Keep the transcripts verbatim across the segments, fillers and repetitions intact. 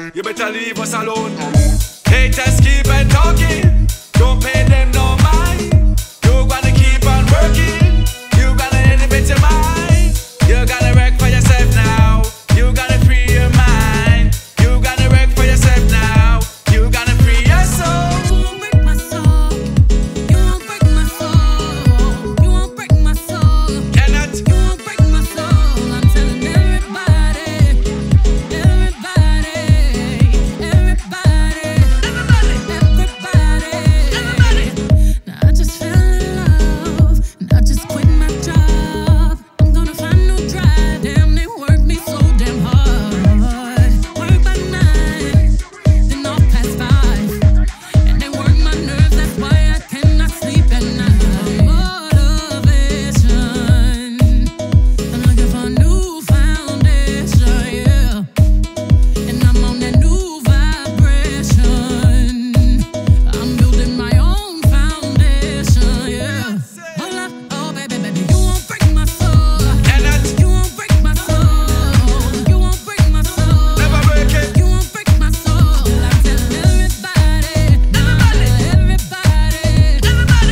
you better leave us alone. Haters keep on talking, don't pay them no mind. You gotta keep on working, you gotta elevate your mind. You gotta work for yourself now, you gotta free your mind. You gotta work for yourself now, you gotta free your soul. You won't break my soul, you won't break my soul, you won't break my soul. Cannot. You won't break my soul, I'm telling everybody, everybody, everybody, everybody, everybody. Now I just fell in love, and I just quit my job. I'm gonna find no drive, damn they work me so damn hard. Work by nine, then off past five, and they work my nerves, that's why I cannot sleep at night. Motivation, I'm looking for a new foundation, yeah. And I'm on that new vibration. I'm building my own foundation, yeah. Hold up, oh baby, baby, you won't break my soul. Cannot. You won't break my soul. You won't break my soul. Never break it. You won't break my soul. I tell everybody, everybody, everybody, everybody,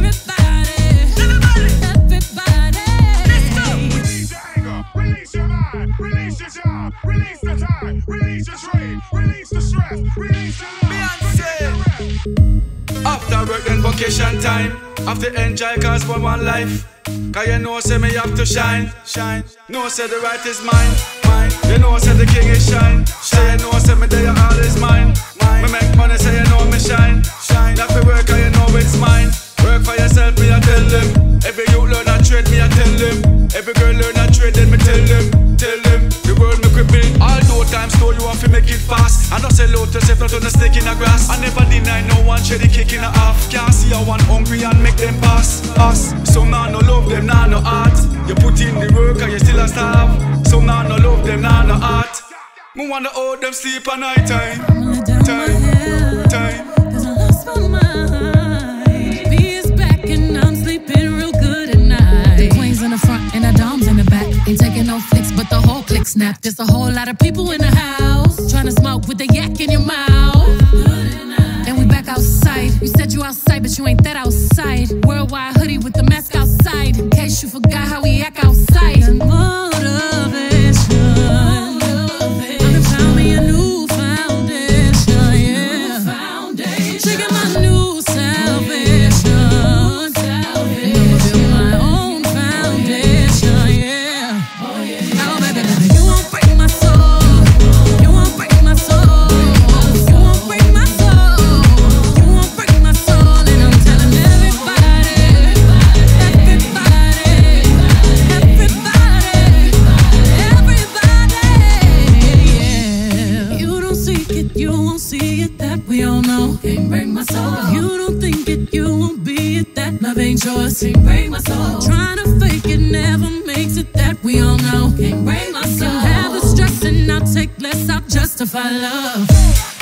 everybody, everybody. Release your anger, release your mind, release your job, release the time, release your trade, release the stress, release the love, forget the rest. After work then vacation time, have to enjoy cause for one life. Cause you know say me have to shine, shine. No say the right is mine, mine. You know say the king is shine, shine. You know say me there all is mine, mine. Me make money say you know me shine, shine. Have to work cause you know it's mine. Work for yourself me I tell them. Every youth learn a trade me I tell them. Every girl learn a trade then me tell them, tell them. The world me quick build. Although time slow you want to make it fast. I don't sell out yourself not on the stick in the grass. I never deny no one share the kick in the half. Can't see a one hungry and make them pass, pass. Some now no love them, now no art. You put in the work and you still a starve. Some now no love them, now no art. Me wanna hold them sleep at night time, time, time. Cause I lost my mind. B is back and I'm sleeping real good at night. The queen's in the front and the dom's in the back. Ain't taking no flicks, but the whole click snap. There's a whole lot of people in the house trying to smoke with the yak in your mouth. And we back outside. You said you outside, but you ain't that outside. Worldwide hoodie with the mask outside. In case you forgot how we act outside. And motivation. I found me a new foundation, yeah. Trigger my new salvation. And I'ma build my own foundation, yeah. Oh baby, baby, you won't break my soul. You won't break my soul. You won't break my soul. You won't break my soul. And I'm telling everybody, everybody, everybody, everybody, yeah. You don't seek it, you won't see it, that we all know. Can't break my soul. If you don't think it, you won't be it, that love ain't yours. Can't break my soul. Trying to fake it never makes it, that we all know. Can't break my soul. Can have the stress and I'll take less, I'll justify love.